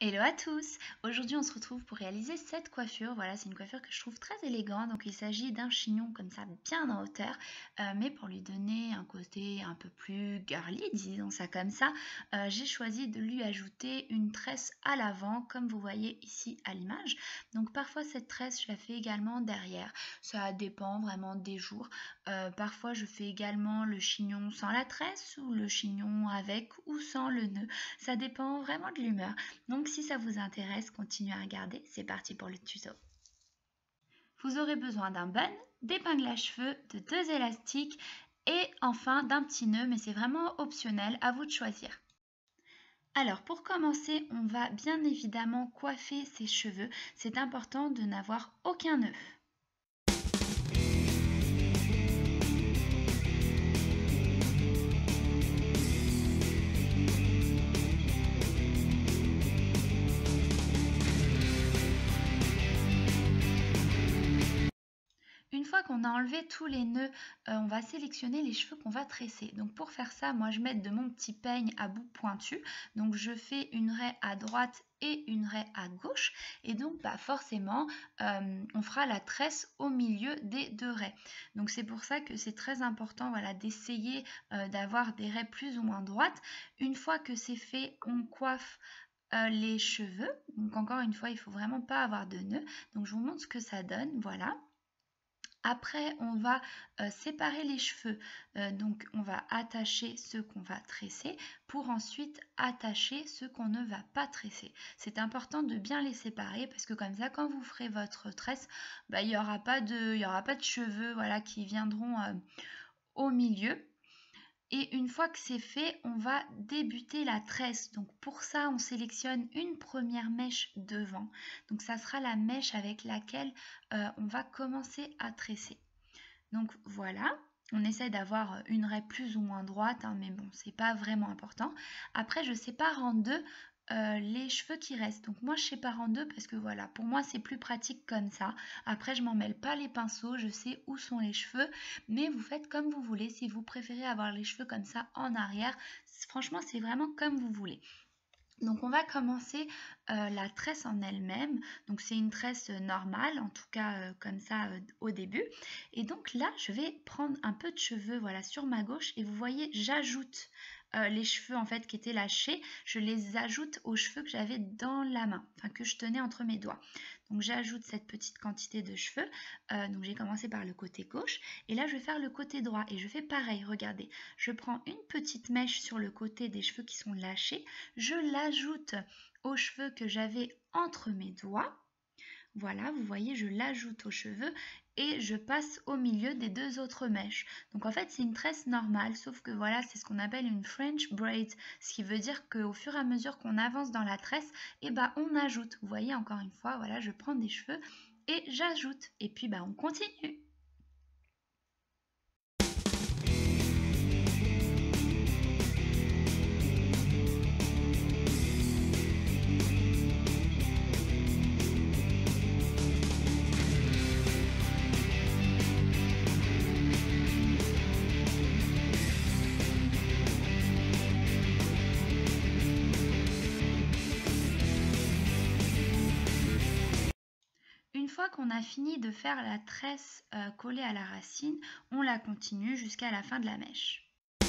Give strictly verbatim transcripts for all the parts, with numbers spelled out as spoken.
Hello à tous! Aujourd'hui on se retrouve pour réaliser cette coiffure. Voilà, c'est une coiffure que je trouve très élégante. Donc il s'agit d'un chignon comme ça bien en hauteur, euh, mais pour lui donner un côté un peu plus girly, disons ça comme ça, euh, j'ai choisi de lui ajouter une tresse à l'avant comme vous voyez ici à l'image. Donc parfois cette tresse je la fais également derrière, ça dépend vraiment des jours. Euh, parfois je fais également le chignon sans la tresse ou le chignon avec ou sans le nœud, ça dépend vraiment de l'humeur. Donc si ça vous intéresse, continuez à regarder, c'est parti pour le tuto. Vous aurez besoin d'un bun, d'épingles à cheveux, de deux élastiques et enfin d'un petit nœud, mais c'est vraiment optionnel, à vous de choisir. Alors pour commencer, on va bien évidemment coiffer ses cheveux. C'est important de n'avoir aucun nœud. Une fois qu'on a enlevé tous les nœuds, euh, on va sélectionner les cheveux qu'on va tresser. Donc pour faire ça, moi je m'aide de mon petit peigne à bout pointu. Donc je fais une raie à droite et une raie à gauche. Et donc bah, forcément, euh, on fera la tresse au milieu des deux raies. Donc c'est pour ça que c'est très important voilà, d'essayer euh, d'avoir des raies plus ou moins droites. Une fois que c'est fait, on coiffe euh, les cheveux. Donc encore une fois, il ne faut vraiment pas avoir de nœuds. Donc je vous montre ce que ça donne. Voilà. Après, on va euh, séparer les cheveux, euh, donc on va attacher ceux qu'on va tresser pour ensuite attacher ceux qu'on ne va pas tresser. C'est important de bien les séparer parce que comme ça, quand vous ferez votre tresse, bah, il n'y aura pas de, il y aura pas de cheveux voilà, qui viendront euh, au milieu. Et une fois que c'est fait, on va débuter la tresse. Donc pour ça, on sélectionne une première mèche devant. Donc ça sera la mèche avec laquelle euh, on va commencer à tresser. Donc voilà, on essaie d'avoir une raie plus ou moins droite, hein, mais bon, c'est pas vraiment important. Après, je sépare en deux euh, les cheveux qui restent. Donc moi, je sépare en deux parce que voilà, pour moi, c'est plus pratique comme ça. Après, je m'en mêle pas les pinceaux, je sais où sont les cheveux, mais vous faites comme vous voulez. Si vous préférez avoir les cheveux comme ça en arrière, franchement, c'est vraiment comme vous voulez. Donc on va commencer euh, la tresse en elle-même. Donc c'est une tresse normale, en tout cas euh, comme ça euh, au début. Et donc là, je vais prendre un peu de cheveux voilà, sur ma gauche et vous voyez, j'ajoute euh, les cheveux en fait qui étaient lâchés. Je les ajoute aux cheveux que j'avais dans la main, enfin que je tenais entre mes doigts. Donc j'ajoute cette petite quantité de cheveux. Euh, donc j'ai commencé par le côté gauche et là je vais faire le côté droit et je fais pareil. Regardez, je prends une petite mèche sur le côté des cheveux qui sont lâchés. Je l'ajoute aux cheveux que j'avais entre mes doigts. Voilà, vous voyez, je l'ajoute aux cheveux et je passe au milieu des deux autres mèches. Donc en fait, c'est une tresse normale, sauf que voilà, c'est ce qu'on appelle une French braid, ce qui veut dire qu'au fur et à mesure qu'on avance dans la tresse, eh ben, on ajoute. Vous voyez, encore une fois, voilà, je prends des cheveux et j'ajoute. Et puis, bah, on continue. Une fois qu'on a fini de faire la tresse euh, collée à la racine, on la continue jusqu'à la fin de la mèche.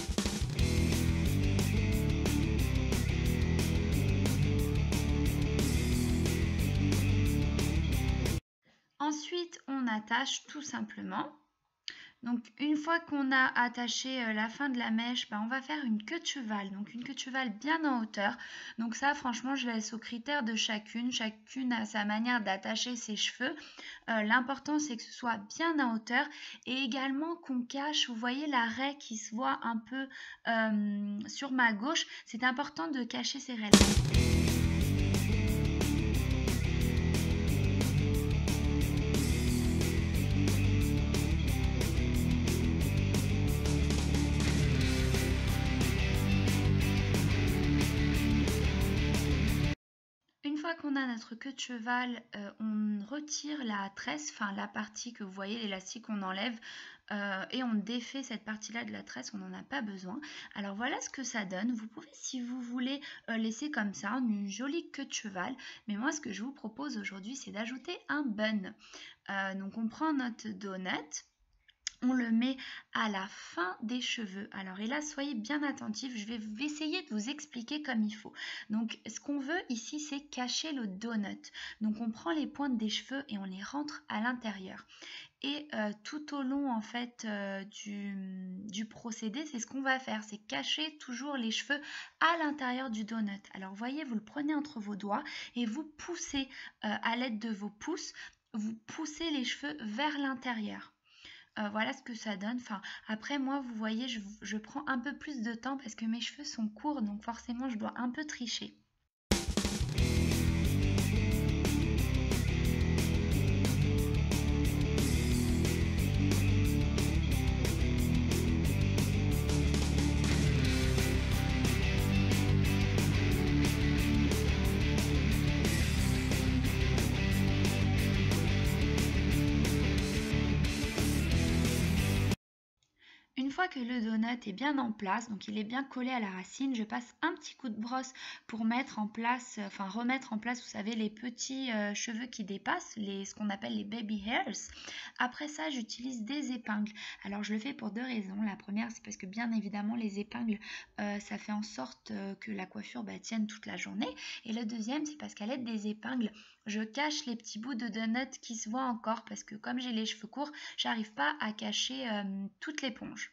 Ensuite, on attache tout simplement. Donc une fois qu'on a attaché la fin de la mèche, bah, on va faire une queue de cheval, donc une queue de cheval bien en hauteur. Donc ça franchement je laisse aux critères de chacune, chacune a sa manière d'attacher ses cheveux. Euh, L'important c'est que ce soit bien en hauteur et également qu'on cache, vous voyez la raie qui se voit un peu euh, sur ma gauche, c'est important de cacher ces raies là. Une fois qu'on a notre queue de cheval, euh, on retire la tresse, enfin la partie que vous voyez, l'élastique qu'on enlève euh, et on défait cette partie-là de la tresse, on n'en a pas besoin. Alors voilà ce que ça donne. Vous pouvez, si vous voulez, euh, laisser comme ça une jolie queue de cheval, mais moi ce que je vous propose aujourd'hui, c'est d'ajouter un bun. Euh, donc on prend notre donut. On le met à la fin des cheveux. Alors, et là, soyez bien attentifs, je vais essayer de vous expliquer comme il faut. Donc, ce qu'on veut ici, c'est cacher le donut. Donc, on prend les pointes des cheveux et on les rentre à l'intérieur. Et euh, tout au long, en fait, euh, du, du procédé, c'est ce qu'on va faire, c'est cacher toujours les cheveux à l'intérieur du donut. Alors, voyez, vous le prenez entre vos doigts et vous poussez euh, à l'aide de vos pouces, vous poussez les cheveux vers l'intérieur. Euh, voilà ce que ça donne. Enfin, après, moi, vous voyez, je, je prends un peu plus de temps parce que mes cheveux sont courts, donc forcément, je dois un peu tricher. Une fois que le donut est bien en place, donc il est bien collé à la racine, je passe un petit coup de brosse pour mettre en place, euh, enfin remettre en place, vous savez, les petits euh, cheveux qui dépassent, les, ce qu'on appelle les baby hairs. Après ça, j'utilise des épingles. Alors je le fais pour deux raisons. La première, c'est parce que bien évidemment, les épingles, euh, ça fait en sorte euh, que la coiffure bah, tienne toute la journée. Et le deuxième, c'est parce qu'à l'aide des épingles, je cache les petits bouts de donut qui se voient encore parce que comme j'ai les cheveux courts, j'arrive pas à cacher euh, toute l'éponge.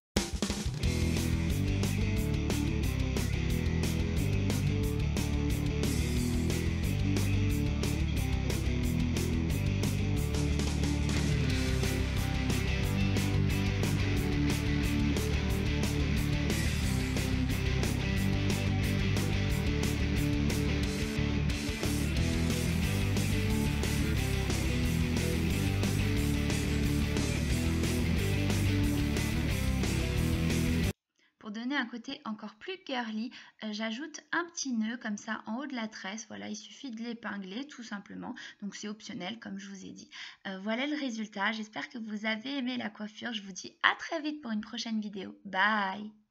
Pour donner un côté encore plus girly, euh, j'ajoute un petit nœud comme ça en haut de la tresse. Voilà, il suffit de l'épingler tout simplement. Donc c'est optionnel comme je vous ai dit. Euh, voilà le résultat. J'espère que vous avez aimé la coiffure. Je vous dis à très vite pour une prochaine vidéo. Bye!